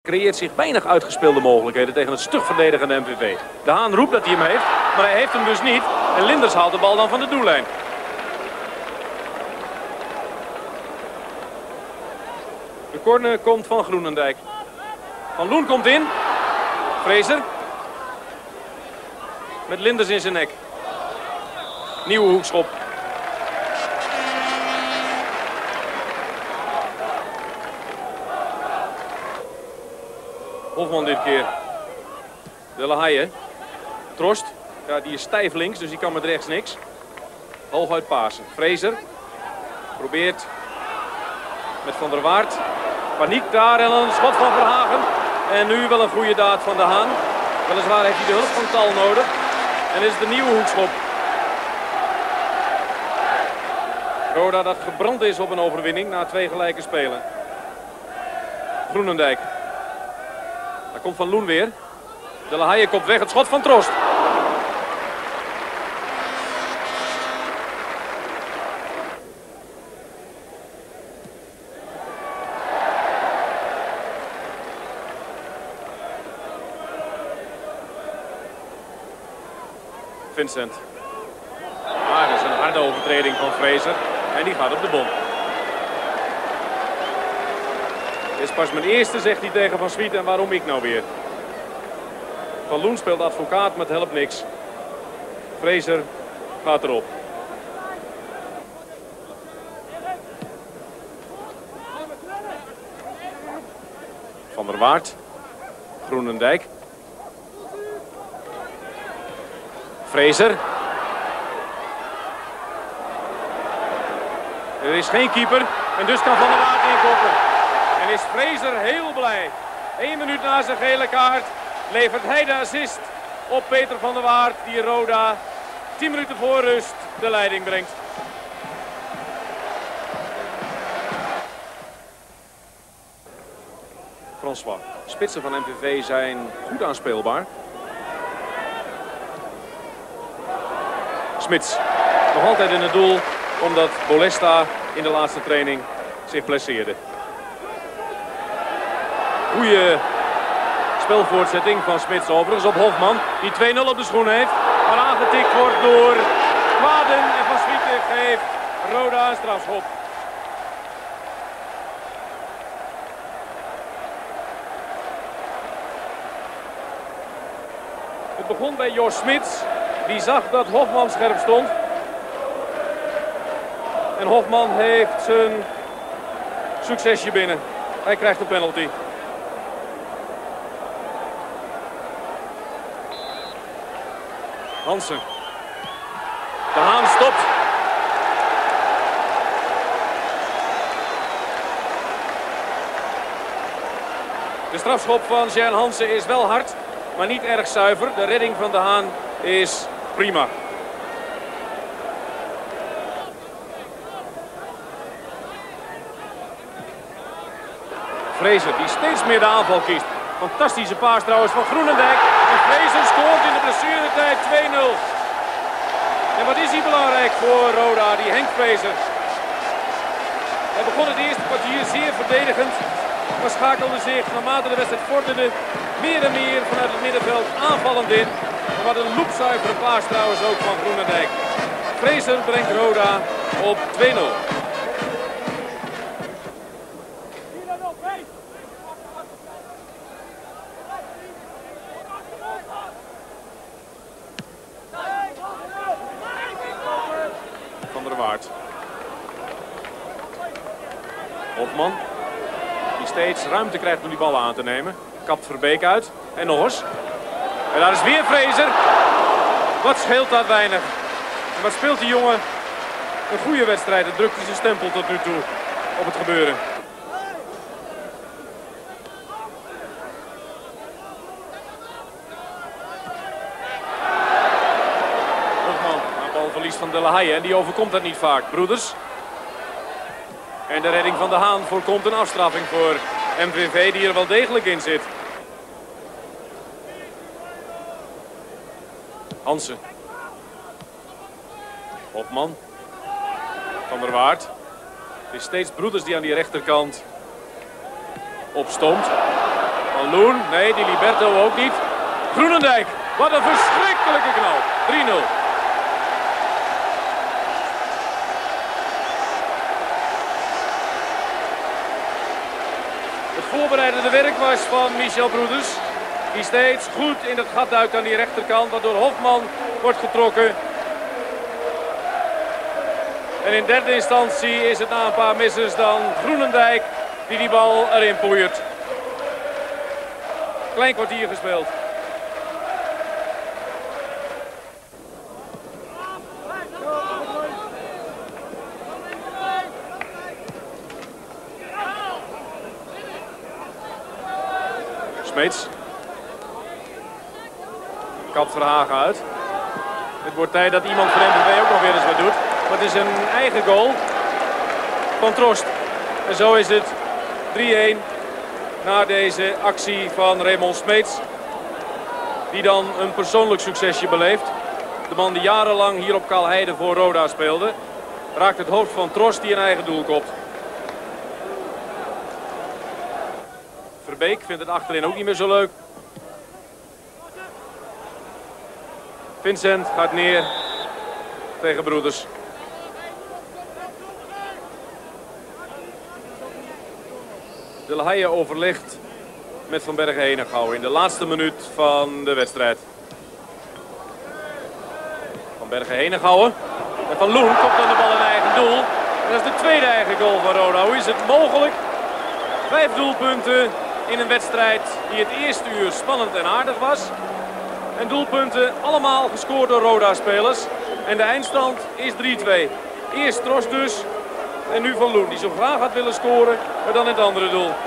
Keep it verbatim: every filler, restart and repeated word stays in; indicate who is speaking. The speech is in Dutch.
Speaker 1: Creëert zich weinig uitgespeelde mogelijkheden tegen het stug verdedigende M V V. De Haan roept dat hij hem heeft, maar hij heeft hem dus niet. En Linders haalt de bal dan van de doellijn. De corner komt van Groenendijk. Van Loen komt in. Fraser. Met Linders in zijn nek. Nieuwe hoekschop. Hofman dit keer. De La Haye. Trost. Ja, die is stijf links, dus die kan met rechts niks. Hooguit Pasen. Fraser. Probeert met Van der Waart. Paniek daar en een schot van Verhagen. En nu wel een goede daad van de Haan. Weliswaar heeft hij de hulp van Tal nodig. En is het de nieuwe hoekschop. Roda dat gebrand is op een overwinning na twee gelijke spelen. Groenendijk. Daar komt Van Loen weer. De La Haye komt weg. Het schot van Trost. Vincent. Maar dat is een harde overtreding van Fraser. En die gaat op de bon. Dit is pas mijn eerste, zegt hij tegen Van Swiet. En waarom ik nou weer? Van Loen speelt advocaat, maar het helpt niks. Fraser gaat erop. Van der Waart. Groenendijk. Fraser. Er is geen keeper en dus kan Van der Waart inkoppen. En is Fraser heel blij. Eén minuut na zijn gele kaart levert hij de assist op Peter van der Waart, die Roda tien minuten voor rust de leiding brengt. François. Spitsen van M V V zijn goed aanspeelbaar. Smits. Nog altijd in het doel omdat Bolesta in de laatste training zich blesseerde. Goeie spelvoortzetting van Smits overigens op Hofman. Die twee nul op de schoen heeft. Maar aangetikt wordt door Kwaden. En Van Swieten geeft Roda een strafschop. Het begon bij Jos Smits. Die zag dat Hofman scherp stond. En Hofman heeft zijn succesje binnen. Hij krijgt de penalty. Hansen. De Haan stopt. De strafschop van Jean Hansen is wel hard, maar niet erg zuiver. De redding van de Haan is prima. Fraser die steeds meer de aanval kiest. Fantastische paas trouwens van Groenendijk. En Fraser scoort in de blessuretijd twee nul. En wat is hij belangrijk voor Roda, die Henk Fraser. Hij begon het eerste kwartier zeer verdedigend. Maar schakelde zich naarmate de wedstrijd vorderde meer en meer vanuit het middenveld aanvallend in. En wat een loepzuivere paas trouwens ook van Groenendijk. Fraser brengt Roda op twee nul. Van der Waart. Hofman. Die steeds ruimte krijgt om die ballen aan te nemen. Kapt Verbeek uit. En nog eens. En daar is weer Fraser. Wat scheelt dat weinig. En wat speelt die jongen? Een goede wedstrijd. Het drukt hij zijn stempel tot nu toe op het gebeuren. Hofman. Een balverlies van de La Haye. En die overkomt dat niet vaak. Broeders. En de redding van de Haan voorkomt een afstraffing voor M V V die er wel degelijk in zit. Hansen. Hofman. Van der Waart. Het is steeds Broeders die aan die rechterkant opstoomt. Van Loen, nee, die Liberto ook niet. Groenendijk, wat een verschrikkelijke knal. drie nul. Het voorbereidende werk was van Michel Broeders. Die steeds goed in het gat duikt aan die rechterkant, waardoor Hofman wordt getrokken. En in derde instantie is het na een paar missers dan Groenendijk die die bal erin poeiert. Klein kwartier gespeeld. Smeets. Kapt Verhagen uit. Het wordt tijd dat iemand van M V V ook nog weer eens wat doet. Maar het is een eigen goal van Trost. En zo is het drie-een na deze actie van Raymond Smeets. Die dan een persoonlijk succesje beleeft. De man die jarenlang hier op Kaalheide voor Roda speelde. Raakt het hoofd van Trost die een eigen doel kopt. Verbeek vindt het achterin ook niet meer zo leuk. Vincent gaat neer tegen Broeders. De Lahaye overlegt met Van Bergen Henegouwen in de laatste minuut van de wedstrijd. Van Bergen Henegouwen. En Van Loen komt dan de bal in eigen doel. En dat is de tweede eigen goal van Roda. Hoe is het mogelijk? Vijf doelpunten in een wedstrijd die het eerste uur spannend en aardig was. En doelpunten allemaal gescoord door Roda-spelers. En de eindstand is drie twee. Eerst Trost dus. En nu Van Loen die zo graag had willen scoren, maar dan in het andere doel.